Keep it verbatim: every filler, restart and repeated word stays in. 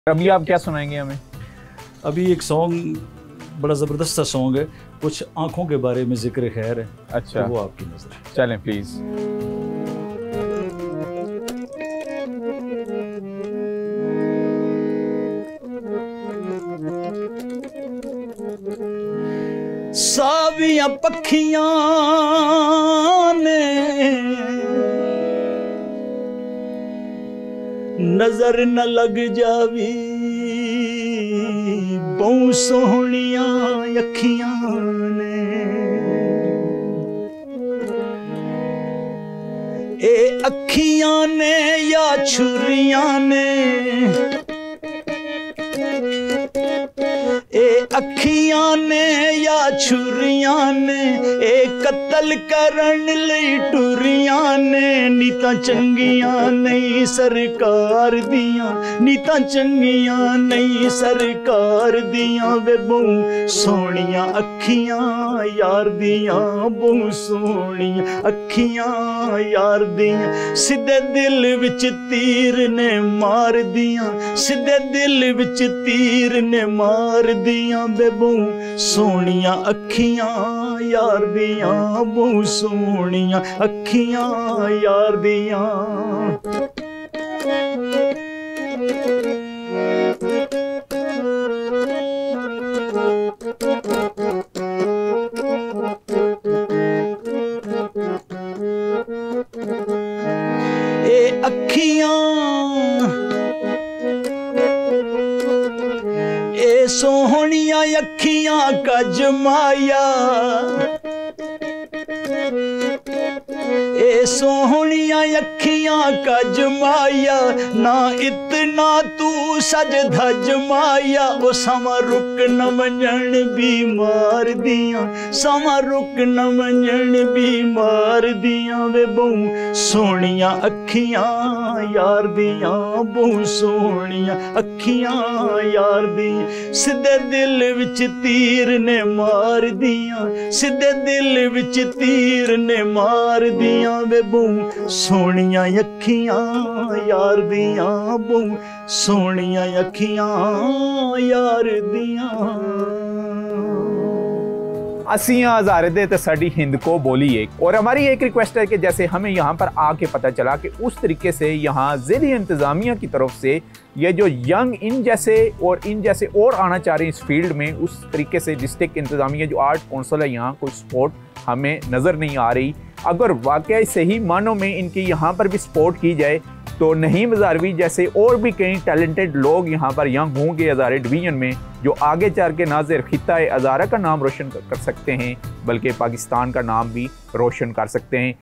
अभी आप क्या सुनाएंगे हमें? अभी एक सॉन्ग बड़ा ज़बरदस्त सा सॉन्ग है, कुछ आँखों के बारे में जिक्र खैर है। अच्छा, तो वो आपकी नज़र। चलें प्लीज़। सावियां पखियां ने नजर न लग जावी, बहु सोहणियां अखियां ने ए अखियां ने या छुरियां ने, ए अखियां ने या छुरियां ने, ए कत्ल करन लई टुरियां ने। नीतां चंगियां नहीं सरकार दियां, नीतां चंगियां नहीं सरकार दियां, वे बहु सोहणियां अखियां यार दियां, बहु सोहणियां अखियां यार दियां। सिद्धे दिल विच तीर ने मार दियां, सिद्धे दिल विच तीर ने मार दियां, वे बहु सोहणियां अखियां यार दियां, बहु सोहणियां अखियां यार दियां। ए अखियां ए सोहणियां अखियां का जमाया, ए सोहणियां अखियां का जमाया, ना इतना तू सज धज माया। ओ समा रुक न वंजन बीमार दियां, समा रुक न वंजन बीमार दियां, वे बहु सोहणियां अखियां यार दियां, बहु सोहणियां अखियां यार दियां। सिद्धे दिल विच तीर ने मार दियां, सिद्धे दिल विच तीर ने मार दियां, वे बहु सोहणियां अखियां यार दियां, बहु सोहणियां अखियां यार दियां। असियां हज़ारे दे ते साडी हिंद को बोली एक। और हमारी एक रिक्वेस्ट है कि जैसे हमें यहाँ पर आके पता चला कि उस तरीके से यहाँ ज़िली इंतज़ामिया की तरफ से ये जो यंग इन जैसे और इन जैसे और आना चाह रहे हैं इस फील्ड में, उस तरीके से डिस्ट्रिक्ट इंतज़ामिया जो आर्ट कौंसिल है यहाँ कोई सपोर्ट हमें नज़र नहीं आ रही। अगर वाकई सही मानों में इनकी यहाँ पर भी सपोर्ट की जाए तो नहीम हज़ारवी जैसे और भी कई टैलेंटेड लोग यहाँ पर यंग होंगे हज़ारे डिवीज़न में, जो आगे चल के ना सिर्फ खित्ता हज़ारा का नाम रोशन कर सकते हैं बल्कि पाकिस्तान का नाम भी रोशन कर सकते हैं।